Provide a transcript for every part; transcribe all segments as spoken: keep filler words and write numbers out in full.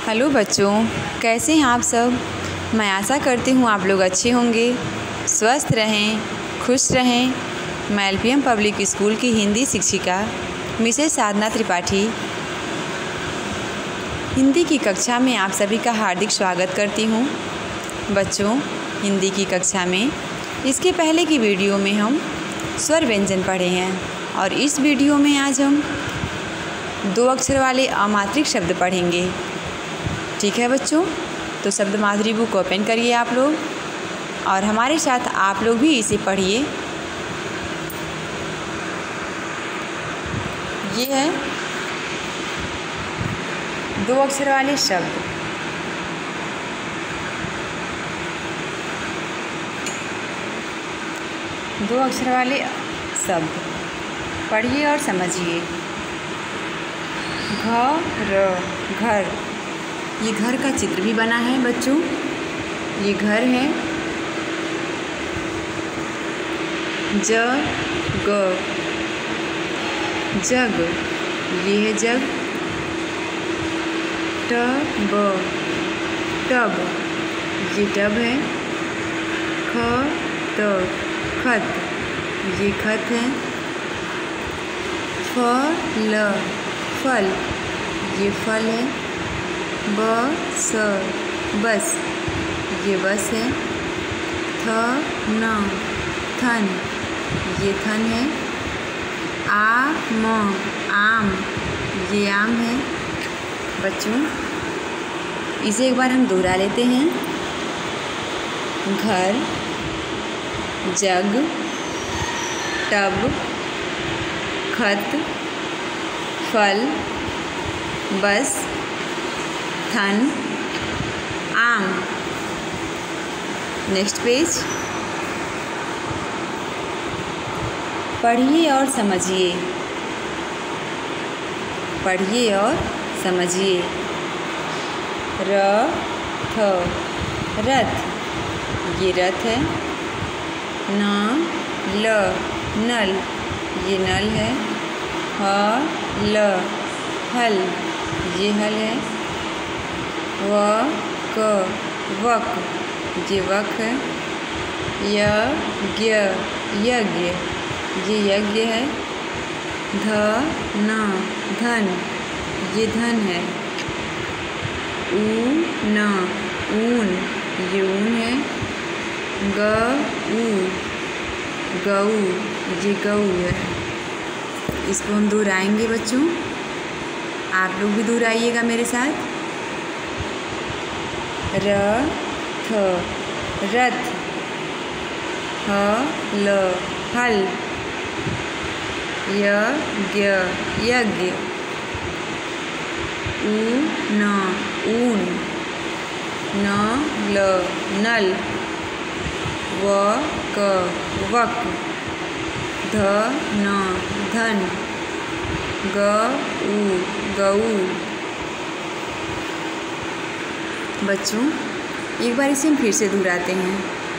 Hello बच्चों, कैसे हैं आप सब। मैं आशा करती हूँ आप लोग अच्छे होंगे, स्वस्थ रहें, खुश रहें। मैं L P M public school की हिंदी शिक्षिका मिसेस साधना त्रिपाठी हिंदी की कक्षा में आप सभी का हार्दिक स्वागत करती हूँ। बच्चों, हिंदी की कक्षा में इसके पहले की वीडियो में हम स्वर व्यंजन पढ़े हैं और इस वीडियो में आज हम दो अक्षर वाले अमात्रिक शब्द पढ़ेंगे। ठीक है बच्चों, तो शब्द माधुरी बुक ओपन करिए आप लोग और हमारे साथ आप लोग भी इसे पढ़िए। ये है दो अक्षर वाले शब्द। दो अक्षर वाले शब्द पढ़िए और समझिए। घर, घर, ये घर का चित्र भी बना है बच्चों। ये घर है। जग, जग, ये है जग। टब, टब, ये टब है। खत, खत, ये खत है। फल, फल, ये फल है। बस, बस, ये बस है। थन, थन, ये थन है। आम, आम, ये आम है। बच्चों, इसे एक बार हम दोहरा लेते हैं। घर, जग, टब, खत, फल, बस, थन, आम। Next page. पढ़िए और समझिए। पढ़िए और समझिए। रथ, रथ, ये रथ है। नल, नल, ये नल है। हल, हल, ये हल है। वक, वक, ये वक है। यज्ञ, यज्ञ, ये यज्ञ है। धन, धन, ये धन है। ऊन, ऊन, ये ऊन है। गऊ, गऊ, ये गऊ है। इसको हम दोहराएंगे बच्चों, आप लोग भी दोहराइएगा मेरे साथ। रथ, रथ, हल, हल, यज्ञ, यज्ञ, ऊन, ऊन, नल, नल, वक, वक, धन, धन, गऊ, गऊ। बच्चों, एक बार इसे हम फिर से दोहराते हैं।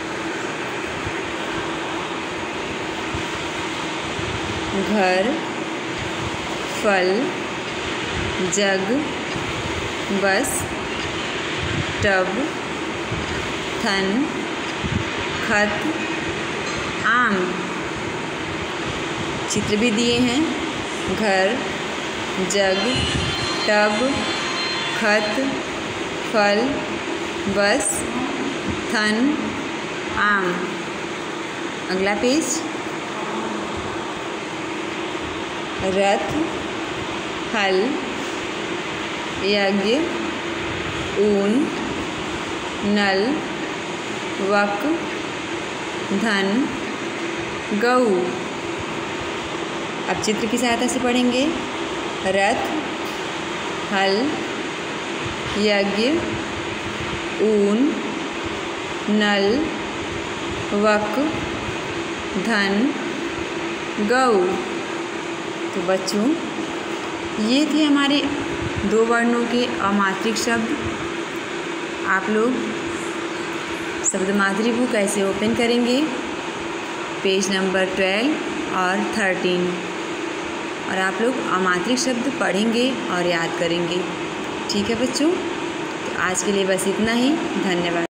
घर, फल, जग, बस, टब, थन, खत, आम। चित्र भी दिए हैं। घर, जग, टब, खत, फल, बस, थन, आम। अगला पेज। रथ, हल, यज्ञ, ऊन, नल, वक, धन, गऊ। अब चित्र की सहायता से पढ़ेंगे। रथ, हल, यज्ञ, ऊन, नल, वक, धन, गऊ। तो बच्चों, ये थे हमारे दो वर्णों के अमात्रिक शब्द। आप लोग शब्द माधुरी बुक ऐसे ओपन करेंगे, पेज नंबर ट्वेल्व और थर्टीन, और आप लोग अमात्रिक शब्द पढ़ेंगे और याद करेंगे। ठीक है बच्चों। आज के लिए बस इतना ही। धन्यवाद।